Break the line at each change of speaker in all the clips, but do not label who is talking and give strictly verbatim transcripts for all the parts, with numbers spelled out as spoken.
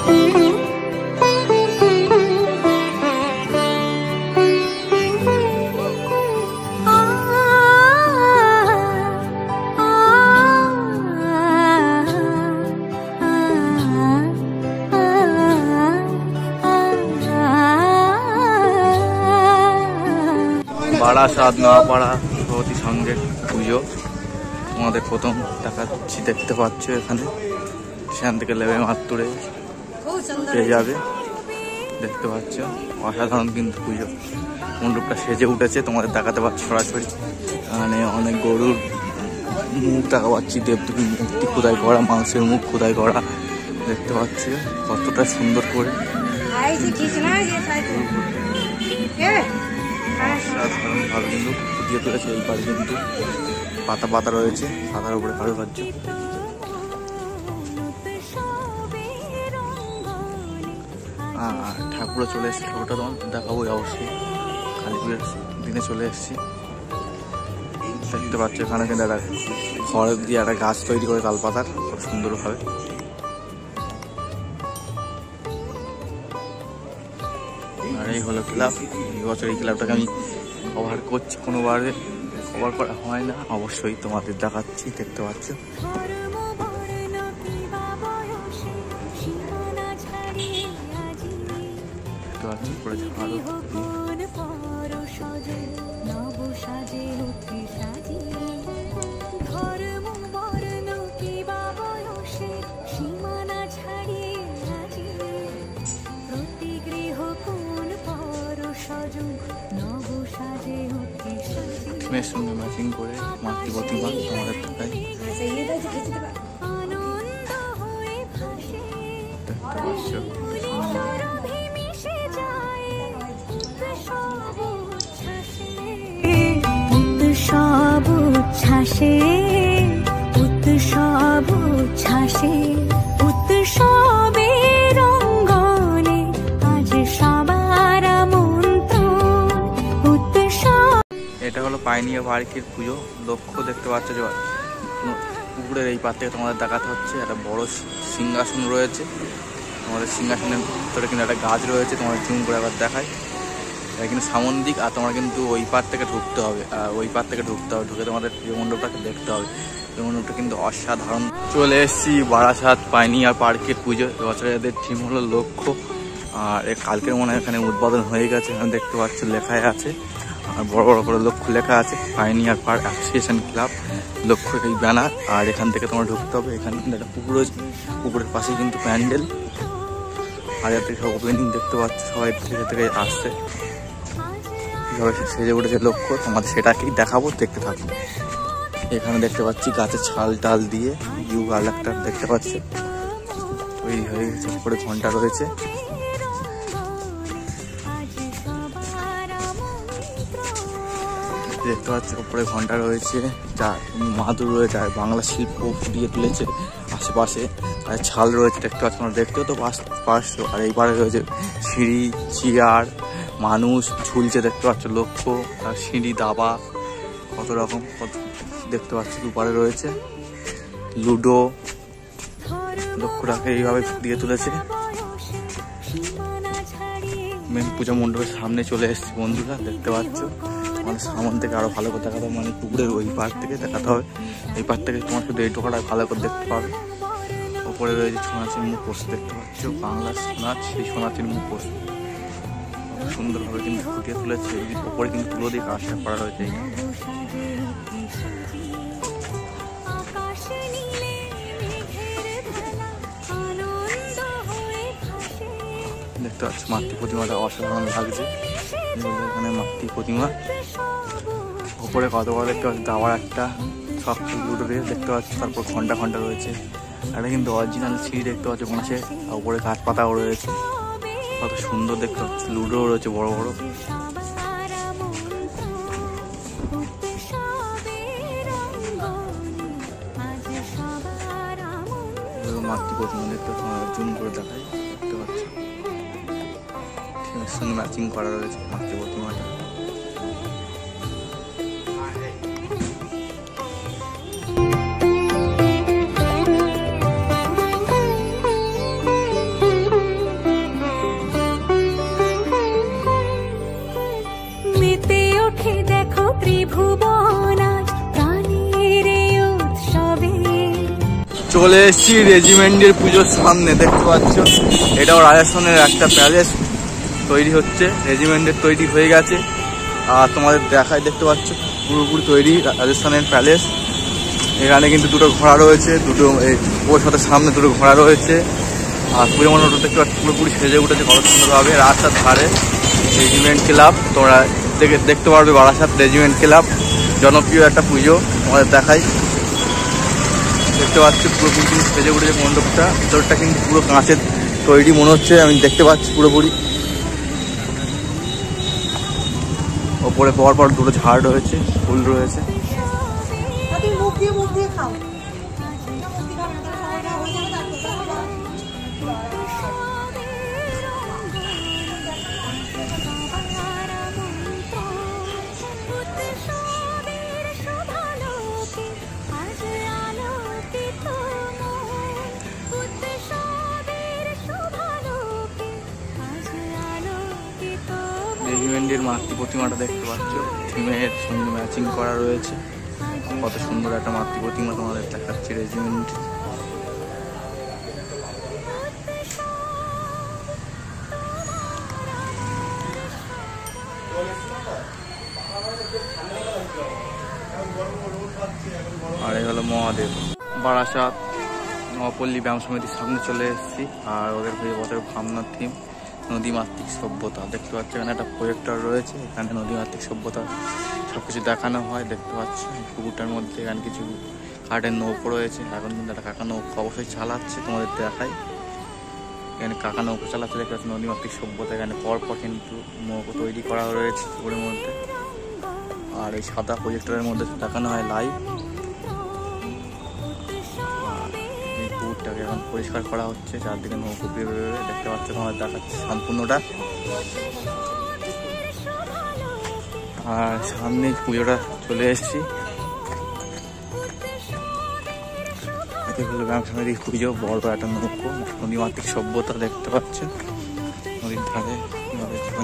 বারাসাত নোয়াপাড়া ভগবতী সঙ্গের পুজো তোমাদের প্রথম দেখাচ্ছি, দেখতে পাচ্ছ এখানে সেখান থেকে লেবে মাত্তুরে পেয়ে যাবে, দেখতে পাচ্ছ অসাধারণ কিন্তু পুজো। মণ্ডপটা সেজে উঠেছে, তোমাদের দেখাতে পাচ্ছি সরাসরি। এখানে অনেক গরুর মুখ দেখা পাচ্ছি, দেবদেবীর মূর্তি খোদাই করা, মানুষের মুখ খোদাই করা, দেখতে পাচ্ছি কতটা সুন্দর করে। ভালো কিন্তু ফুটিয়ে তুলেছে। এই পাশে কিন্তু পাতা পাতা রয়েছে, পাতার উপরে কারুকার্য। আর ঠাকুরও চলে এসেছে, ওটা তোমার দেখাবোই অবশ্যই। কালী পুজোর দিনে চলে এসেছি, দেখতে পাচ্ছ এখানে কিন্তু একটা খড় দিয়ে একটা গাছ তৈরি করে তাল পাতার, খুব সুন্দরভাবে। আর এই হলো ক্লাব। এই বছর এই ক্লাবটাকে আমি কভার করছি, কোনোবারে কভার করা হয় না, অবশ্যই তোমাদের দেখাচ্ছি, দেখতে পাচ্ছ। দেখতে পাচ্ছ পুরো ঝাড়ু মেয়ের সঙ্গে ম্যাচিং করে মাতৃ প্রতিমা আমাদের দেখায়, দেখতে পাচ্ছ।
উৎসব উচ্ছ্বাসে উৎসব উচ্ছ্বাসে উৎসবের অঙ্গনে আজ সবার আমন্ত্রণ উৎসব।
এটা হলো পাইনিয়া পার্কের পুজো লক্ষ্য, দেখতে পাচ্ছ যে পুকুরের এই পার থেকে তোমাদের দেখাতে হচ্ছে। একটা বড় সিংহাসন রয়েছে, তোমাদের সিংহাসনের ভিতরে কিন্তু একটা গাছ রয়েছে, তোমাদের জুম করে আবার দেখায়। এটা কিন্তু সামন্দিক, আর তোমার কিন্তু ওই পার থেকে ঢুকতে হবে, আর ওই পার থেকে ঢুকতে হবে, ঢুকে তোমাদের প্রিয় মণ্ডপটাকে দেখতে হবে। প্রিয় মণ্ডপটা কিন্তু অসাধারণ। চলে এসেছি বারাসাত পাইনিয়া পার্কের পুজো। এবছর এদের থিম হলো লক্ষ্য, আর কালকের মনে হয় এখানে উদ্বোধন হয়ে গেছে। এখানে দেখতে পাচ্ছ লেখায় আছে, আর বড় বড় করে লক্ষ্য লেখা আছে, পাইনিয়ার পার্ক অ্যাসোসিয়েশন ক্লাব লক্ষ্য, এই ব্যানার। আর এখান থেকে তোমার ঢুকতে হবে। এখানে কিন্তু একটা পুকুর রয়েছে, পুকুরের পাশে কিন্তু প্যান্ডেল। আর এর থেকে সব ওপেনিং দেখতে পাচ্ছ, সবাই থেকে থেকে আসছে, কীভাবে সেজে উঠেছে লক্ষ্য, তোমাদের সেটাকেই দেখাবো, দেখতে থাকবো। এখানে দেখতে পাচ্ছি গাছের ছাল টাল দিয়ে ইউ কালারটা দেখতে পাচ্ছি তৈরি হয়ে গেছে। উপরে ঘন্টা রয়েছে, দেখতে পাচ্ছি উপরে ঘন্টা রয়েছে, যা মাদুর রয়েছে, আর বাংলা শিল্প ফুটিয়ে তুলেছে আশেপাশে। আর ছাল রয়েছে, দেখতে পাচ্ছি আমরা, দেখতেও তো পারছো। আর এই পারে রয়েছে সিঁড়ি, চেয়ার, মানুষ ঝুলছে, দেখতে পাচ্ছ লক্ষ্য। আর সিঁড়ি, দাবা, কত রকম কত দেখতে পাচ্ছি। দুপারে রয়েছে লুডো, লক্ষ্যটাকে এইভাবে ফুটিয়ে তুলেছে। মেন পূজা মণ্ডপের সামনে চলে এসেছি বন্ধুরা, দেখতে পাচ্ছ। মানে সামন থেকে আরো ভালো করে দেখাতে হবে, মানে পুকুরের ওই পার থেকে দেখাতে হবে। এই পার থেকে তোমার শুধু এই টোকাটা ভালো করে দেখতে পাবে। ওপরে রয়েছে ছৌ নাচের মুখোশ, দেখতে পাচ্ছ বাংলা নাচ, সেই ছৌ নাচের মুখোশ সুন্দরভাবে কিন্তু ফুটিয়ে তুলেছে। ওপরে কিন্তু তুলো দিয়ে কাজটা করা হয়েছে। দেখতে পাচ্ছ মাতৃ প্রতিমাটা অসাধারণ লাগছে। এখানে মাতৃ প্রতিমা, উপরে কত বড় দেখতে পাচ্ছি দাবার একটা সব লুডো দিয়ে দেখতে পাচ্ছি। তারপর ঘন্টা ঘন্টা রয়েছে, এটা কিন্তু অরিজিনাল সিঁড়ি দেখতে পাচ্ছ পাশে, উপরে গাছ পাতাও রয়েছে, কত সুন্দর দেখতে পাচ্ছি। লুডো রয়েছে বড় বড়। মাতৃ প্রতিমা দেখতে জুম করে দেখায়, দেখতে পাচ্ছ থিমের সঙ্গে ম্যাচিং করা রয়েছে মাতৃ প্রতিমাটা। চলে এসেছি রেজিমেন্টের পুজোর সামনে, দেখতে পাচ্ছ এটাও রাজস্থানের একটা প্যালেস তৈরি হচ্ছে, রেজিমেন্টের তৈরি হয়ে গেছে। আর তোমাদের দেখায় দেখতে পাচ্ছ পুরোপুরি তৈরি রাজস্থানের প্যালেস। এখানে কিন্তু দুটো ঘোড়া রয়েছে, দুটো ওর সাথে সামনে দুটো ঘোড়া রয়েছে। আর পুজো মণ্ডপটা দেখতে পাচ্ছ পুরোপুরি সেজে উঠেছে কত সুন্দরভাবে। রাস্তার ধারে রেজিমেন্ট ক্লাব, তোমরা দেখে দেখতে পারবে বারাসাত রেজিমেন্ট ক্লাব, জনপ্রিয় একটা পুজো। তোমাদের দেখাই, দেখতে পাচ্ছি পুরোপুরি কিন্তু সেজে উঠেছে মণ্ডপটা। ভিতরটা কিন্তু পুরো কাঁচের তৈরি মনে হচ্ছে, আমি দেখতে পাচ্ছি পুরোপুরি। ওপরে পর পর দুটো ঝাড় রয়েছে, ফুল রয়েছে। রেজিমেন্টের মাতৃ প্রতিমাটা দেখতে পাচ্ছ, থিমের সঙ্গে ম্যাচিং করা রয়েছে। কত সুন্দর একটা মাতৃ প্রতিমা তোমাদের দেখাচ্ছি রেজিমেন্ট। আর এই হলো মহাদেব। বারাসাত নবপল্লী ব্যায়াম সমিতির সামনে চলে এসেছি। আর ওদের হয়ে বছর ভাবনার থিম নদীমাতৃক সভ্যতা। দেখতে পাচ্ছি এখানে একটা প্রজেক্টর রয়েছে, এখানে নদীমাতৃক সভ্যতা সব কিছু দেখানো হয়। দেখতে পাচ্ছি পুকুরটার মধ্যে এখানে কিছু কাঠের নৌকো রয়েছে। এখন কিন্তু একটা কাকা নৌকো অবশ্যই চালাচ্ছে, তোমাদের দেখাই। এখানে কাকা নৌকো চালাচ্ছে, দেখতে পাচ্ছি নদীমাতৃক সভ্যতা। এখানে পরপর কিন্তু নৌকো তৈরি করা রয়েছে পুকুরের মধ্যে। আর এই সাদা প্রজেক্টরের মধ্যে দেখানো হয় লাইভ। পুকুরটাকে এখন পরিষ্কার করা হচ্ছে, চারদিকে নৌকো বেরোবে, দেখতে পাচ্ছ তোমার দেখাচ্ছে সম্পূর্ণটা। আর সামনে পুজোটা চলে এসেছি। এতে হলো গ্রাম সমিতির পুজো, বড় একটা নৌকো নদীমাতৃক সভ্যতা দেখতে পাচ্ছ নদীর ধারে। যখন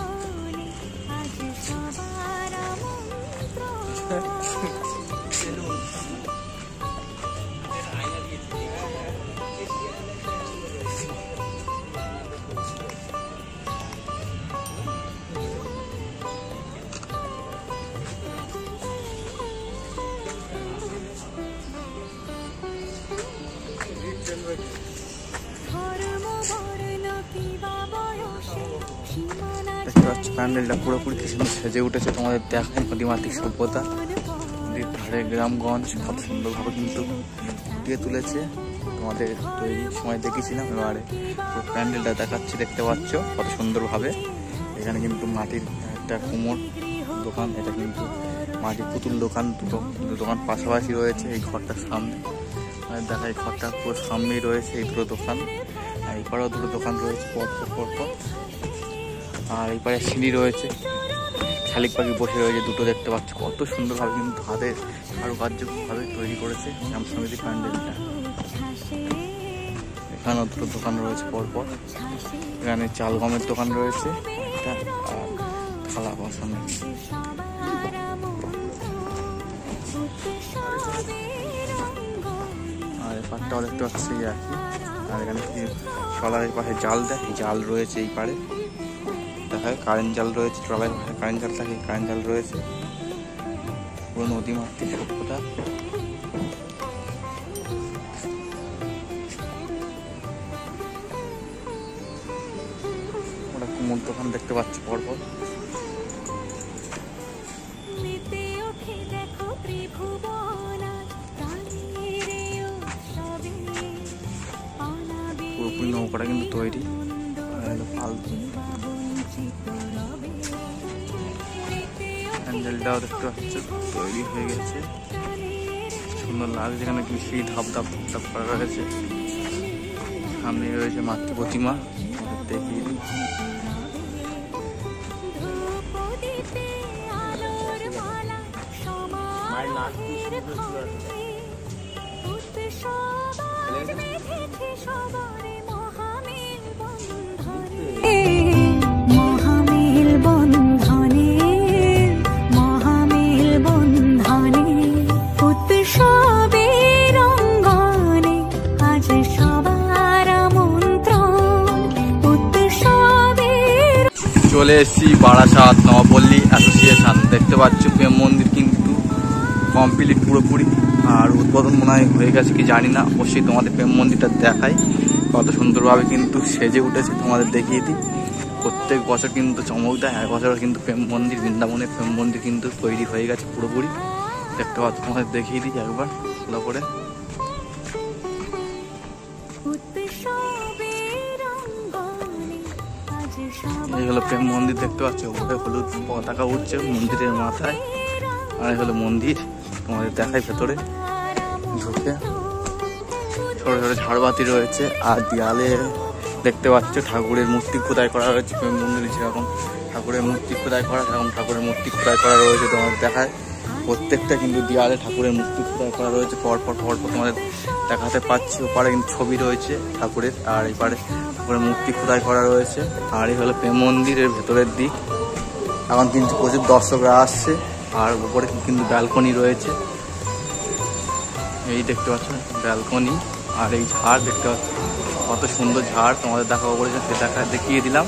দেখতে পাচ্ছ প্যান্ডেলটা পুরোপুরি কি সুন্দর সেজে উঠেছে, তোমাদের দেখায় নদীমাতৃক সভ্যতা। নদীর ধারে গ্রামগঞ্জ কত সুন্দরভাবে কিন্তু ফুটিয়ে তুলেছে, তোমাদের তৈরির সময় দেখেছিলাম। এবারে পুরো প্যান্ডেলটা দেখাচ্ছি, দেখতে পাচ্ছ কত সুন্দরভাবে। এখানে কিন্তু মাটির একটা কুমোর দোকান, এটা কিন্তু মাটির পুতুল দোকান, দুটো দোকান পাশাপাশি রয়েছে এই ঘরটার সামনে। দেখা এই ঘরটা পুরো সামনেই রয়েছে এই দুটো দোকান। আর এই পাড়েও দুটো দোকান রয়েছে পরপর পরপর। আর এই পাড়ে সিঁড়ি রয়েছে, শালিক পাখি বসে রয়েছে দুটো, দেখতে পাচ্ছ কত সুন্দরভাবে কিন্তু হাতের কারুকার্যভাবে তৈরি করেছে গ্রাম সমিতি প্যান্ডেলটা। এখানেও দুটো দোকান রয়েছে পরপর। এখানে চাল গমের দোকান রয়েছে একটা, আর থালা বাসন। আর এই পাড়টাও দেখতে পাচ্ছি একই। আর এখানে কি ট্রলারের পাশে জাল দেয়, জাল রয়েছে এই পাড়ে দেখায়, কারেন্ট জাল রয়েছে, ট্রলারের পাশে কারেন্ট জাল থাকে, কারেন্ট জাল রয়েছে। পুরো নদীমাতৃক সভ্যতা। ওটা কুমোর দোকান দেখতে পাচ্ছি পরপর। পুরোপুরি নৌকাটা কিন্তু তৈরি, প্যান্ডেলটাও দেখতে পাচ্ছ তৈরি হয়ে গেছে, সুন্দর লাগছে। এখানে কি সেই ধাপ ধাপ ধাপ ধাপ করা রয়েছে। সামনে রয়েছে মাতৃ প্রতিমা, দেখিয়ে দিই।
মহামেল বন্ধনে মহামেল বন্ধনে উৎসবের অঙ্গনে
চলে এসেছি বারাসাত নবপল্লী অ্যাসোসিয়েশন। দেখতে পাচ্ছ প্রেম মন্দির কিন্তু কমপ্লিট পুরোপুরি, আর উদ্বোধন মনে হয় হয়ে গেছে কি জানি না। অবশ্যই তোমাদের প্রেম মন্দিরটা দেখাই, কত সুন্দরভাবে কিন্তু সেজে উঠেছে, তোমাদের দেখিয়ে দিই। প্রত্যেক বছর কিন্তু চমক দেয়, এক বছর কিন্তু প্রেম মন্দির, বৃন্দাবনের প্রেম মন্দির কিন্তু তৈরি হয়ে গেছে পুরোপুরি। দেখতে পাচ্ছ, তোমাদের দেখিয়ে দিই একবার ভালো করে। এই হলো প্রেম মন্দির, দেখতে পাচ্ছ ওপরে হলুদ পতাকা উঠছে মন্দিরের মাথায়। আর এই হলো মন্দির, তোমাদের দেখাই ভেতরে ঢুকে। ছোট ছোট ঝাড়বাতি রয়েছে, আর দেয়ালে দেখতে পাচ্ছ ঠাকুরের মূর্তি খোদাই করা রয়েছে। প্রেম মন্দিরে যেরকম ঠাকুরের মূর্তি খোদাই করা, সেরকম ঠাকুরের মূর্তি খোদাই করা রয়েছে, তোমাদের দেখায়। প্রত্যেকটা কিন্তু দেয়ালে ঠাকুরের মূর্তি খোদাই করা রয়েছে, পরপর পরপর তোমাদের দেখাতে পাচ্ছি। ওপারে কিন্তু ছবি রয়েছে ঠাকুরের, আর এপারে ঠাকুরের মূর্তি খোদাই করা রয়েছে। আর এই হলো প্রেম মন্দিরের ভেতরের দিক। এখন কিন্তু প্রচুর দর্শকরা আসছে, আর উপরে কিন্তু ব্যালকনি রয়েছে, এই দেখতে পাচ্ছ ব্যালকনি। আর এই ঝাড় দেখতে পাচ্ছ, কত সুন্দর ঝাড়, তোমাদের দেখাবো বলেছে, সে দেখা দেখিয়ে দিলাম।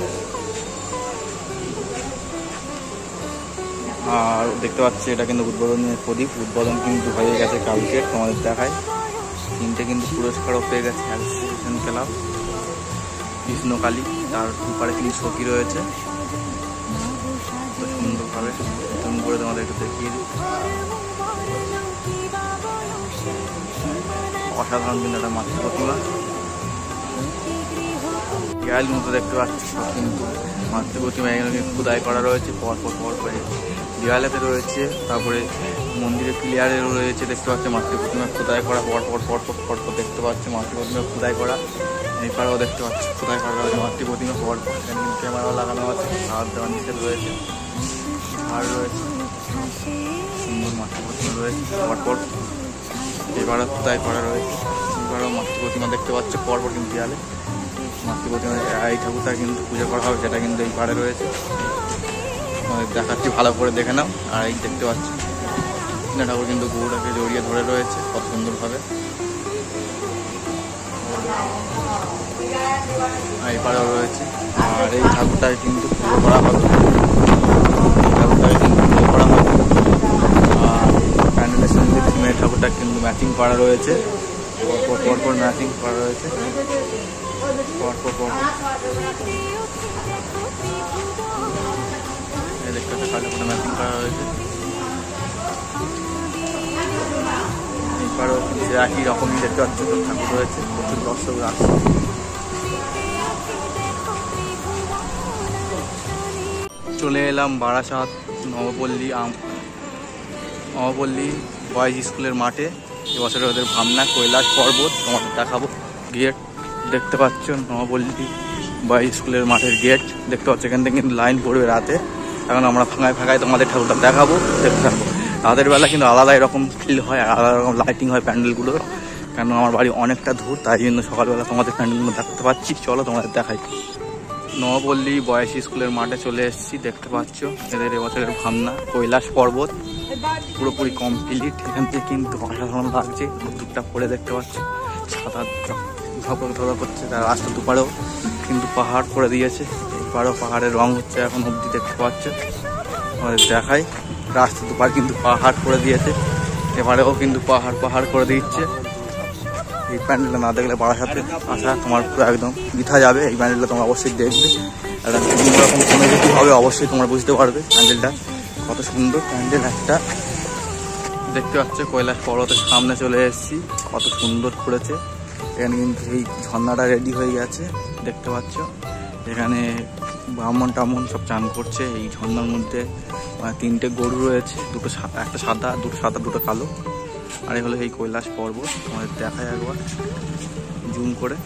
আর দেখতে পাচ্ছি এটা কিন্তু উদ্বোধনের প্রদীপ, উদ্বোধন কিন্তু হয়ে গেছে কালকে, তোমাদের দেখায়। তিনটে কিন্তু পুরস্কারও পেয়ে গেছে অ্যাসোসিয়েশন ক্লাব কৃষ্ণকালী। তার উপরে কিন্তু সখী রয়েছে, সুন্দরভাবে তুমি করে তোমাদের একটু দেখিয়ে দিই। অসাধারণ কিন্তু একটা মাতৃ প্রতিমা, দেয়াল মতো দেখতে পাচ্ছি কিন্তু মাতৃ প্রতিমা এখানে কিন্তু খোদাই করা রয়েছে পরপর পরপর দেওয়ালেতে রয়েছে। তারপরে মন্দিরে ক্লিয়ারেও রয়েছে, দেখতে পাচ্ছি মাতৃ প্রতিমা খোদাই করা পরপর পরপর পরপর দেখতে পাচ্ছি মাতৃ প্রতিমা খোদাই করা। এপারেও দেখতে পাচ্ছি খোদাই করা রয়েছে মাতৃ প্রতিমা পরপর। এখানে কিন্তু ক্যামেরাও লাগানো আছে, হাত দেওয়ার নিষেধ রয়েছে, আর রয়েছে সুন্দর মাতৃ প্রতিমা রয়েছে পরপর। এবারও খোদাই করা রয়েছে, এবারও মাতৃ প্রতিমা দেখতে পাচ্ছ পরপর কিন্তু দেয়ালে মাতৃ প্রতিমা। এই ঠাকুরটা কিন্তু পুজো করা হবে, যেটা কিন্তু এই পাড়ে রয়েছে, দেখাচ্ছি ভালো করে দেখে নাও। আর এই দেখতে পাচ্ছি ঠাকুর কিন্তু গরুটাকে জড়িয়ে ধরে রয়েছে কত সুন্দরভাবে। এই পাড়েও রয়েছে, আর এই ঠাকুরটাকে কিন্তু পুজো করা হবে, ঠাকুরটাকে কিন্তু পুজো করা হবে। আর প্যান্ডেলের সঙ্গে থিমের ঠাকুরটা কিন্তু ম্যাচিং করা রয়েছে, পরপর পরপর ম্যাচিং করা রয়েছে পরপর পরপর। দেখতে পাচ্ছি কালো করে ম্যাচিং করা রয়েছে, এবারও একই রকমই দেখতে পাচ্ছি ঠাকুর রয়েছে, প্রচুর দর্শক আসছে। চলে এলাম বারাসাত নবপল্লী নবপল্লী বয়েজ স্কুলের মাঠে। এবছরে ওদের ভাবনা কৈলাস পর্বত, তোমাদের দেখাবো গেট। দেখতে পাচ্ছ নবপল্লী বয়েজ স্কুলের মাঠের গেট দেখতে পাচ্ছ। এখান থেকে কিন্তু লাইন পড়বে রাতে, এখন আমরা ফাঁকায় ফাঁকায় তোমাদের ঠাকুরটা দেখাবো, দেখতে থাকবো। রাতের বেলা কিন্তু আলাদা এরকম ফিল হয়, আলাদা রকম লাইটিং হয় প্যান্ডেলগুলোর। কেন আমার বাড়ি অনেকটা দূর, তাই জন্য সকালবেলা তোমাদের প্যান্ডেলগুলো দেখতে পাচ্ছি। চলো তোমাদের দেখাই। নবপল্লী বয়েজ স্কুলের মাঠে চলে এসেছি, দেখতে পাচ্ছ এদের এবছরের ভাবনা কৈলাস পর্বত পুরোপুরি কমপ্লিট। এখান থেকে কিন্তু অসাধারণ লাগছে, দুধটা পরে দেখতে পাচ্ছ সাদা ঝকঝক ঝকঝক করছে। তার রাস্তা দুপারেও কিন্তু পাহাড় করে দিয়েছে, এবারও পাহাড়ের রং হচ্ছে এখন অবধি দেখতে পাচ্ছ, আমাদের দেখাই। রাস্তা দুপার কিন্তু পাহাড় করে দিয়েছে, এবারেও কিন্তু পাহাড় পাহাড় করে দিচ্ছে। এই প্যান্ডেলটা না দেখলে বারাসাতে আসা তোমার পুরো একদম বৃথা যাবে। এই প্যান্ডেলটা তোমরা অবশ্যই দেখবে, একটা অন্যরকম অনুভূতি হবে, অবশ্যই তোমরা বুঝতে পারবে প্যান্ডেলটা কত সুন্দর প্যান্ডেল একটা। দেখতে পাচ্ছ কৈলাস পর্বতের সামনে চলে এসেছি, কত সুন্দর করেছে। এখানে কিন্তু এই ঝর্ণাটা রেডি হয়ে গেছে, দেখতে পাচ্ছ। এখানে ব্রাহ্মণ টামন সব চান করছে এই ঝর্ণার মধ্যে। তিনটে গরু রয়েছে, দুটো একটা সাদা, দুটো সাদা, দুটো কালো। আর এগুলো এই কৈলাস পর্বত, তোমাদের দেখায় একবার জুম করে,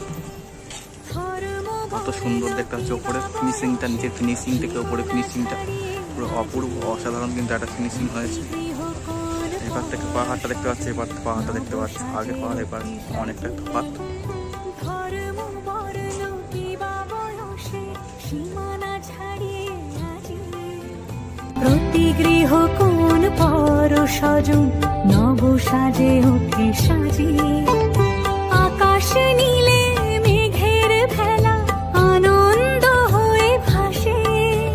কত সুন্দর দেখতে হচ্ছে। ওপরে ফিনিশিংটা, নিচের ফিনিশিং থেকে ওপরে ফিনিশিংটা পুরো অপূর্ব অসাধারণ কিন্তু একটা ফিনিশিং হয়েছে। এবার থেকে পাহাড়টা দেখতে পাচ্ছি, এবার পাহাড়টা দেখতে পাচ্ছি, আগে পাহাড় এবার অনেকটা তফাৎ।
প্রতি গৃহ কোন পর সজন নব সাজে ওঠে সাজিয়ে, আকাশ নীলে মেঘের ভেলা আনন্দ হয়ে ভাসে।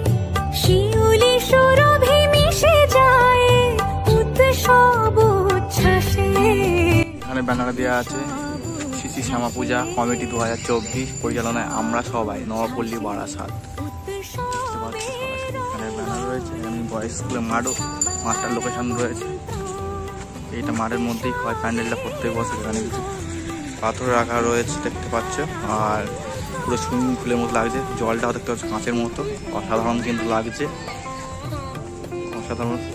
দেওয়া আছে শ্রী শ্রী শ্যামা পূজা কমিটি দু হাজার চব্বিশ পরিচালনায় আমরা সবাই নবপল্লী বারাসাত। দেখতে পাচ্ছি সরাসরি এখানে ব্যানার রয়েছে। এখানে বয়েজ স্কুলের মাঠও মাঠটার লোকেশন রয়েছে। এইটা মাঠের মধ্যেই হয় প্যান্ডেলটা প্রত্যেক বছর। এখানে কিছু পাথর রাখা রয়েছে দেখতে পাচ্ছ, আর পুরো সুইমিং পুলের মতো লাগছে। জলটাও দেখতে পাচ্ছ কাঁচের মতো, অসাধারণ কিন্তু লাগছে, অসাধারণ।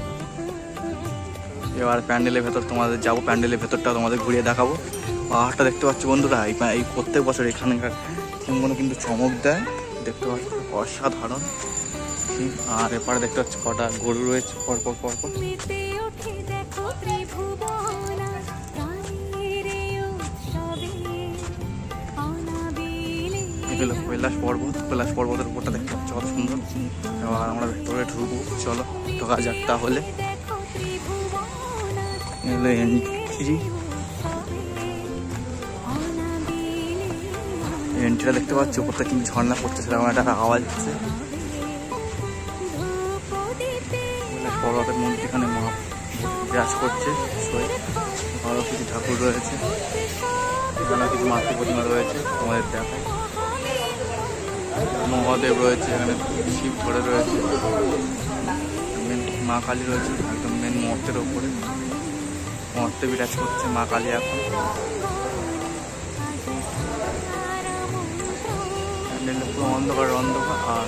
এবার প্যান্ডেলের ভেতর তোমাদের যাবো, প্যান্ডেলের ভেতরটা তোমাদের ঘুরিয়ে দেখাবো। পাহাড়টা দেখতে পাচ্ছ বন্ধুরা, এই এই প্রত্যেক বছর এখানকার কোনো কিন্তু চমক দেয়, দেখতে পাচ্ছ অসাধারণ। আর এপারে দেখতে পাচ্ছ কটা গরু রয়েছে পরপর পরপর। এগুলো কৈলাস পর্বত, কৈলাস পর্বতের উপরটা দেখতে পাচ্ছ কত সুন্দর। এবার আমরা ভেতরে ঢুকবো, চলো ঢোকা যাক তাহলে। এন্ট্রি এন্ট্রিটা দেখতে পাচ্ছ, উপরটা কিন্তু ঝর্ণা পড়ছে, সেরকম একটা আওয়াজ হচ্ছে। কৈলাস পর্বতের মধ্যে এখানে মা বিরাজ করছে, আরো কিছু ঠাকুর রয়েছে, এখানে কিছু মাতৃ প্রতিমা রয়েছে তোমাদের দেখায়। মহাদেব রয়েছে, এখানে শিব ধরে রয়েছে, মেন মা কালী রয়েছে একদম মেন মর্তের ওপরে। মর্তে বিরাজ করছে মা কালী এখন। প্যান্ডেলটা পুরো অন্ধকার অন্ধকার। আর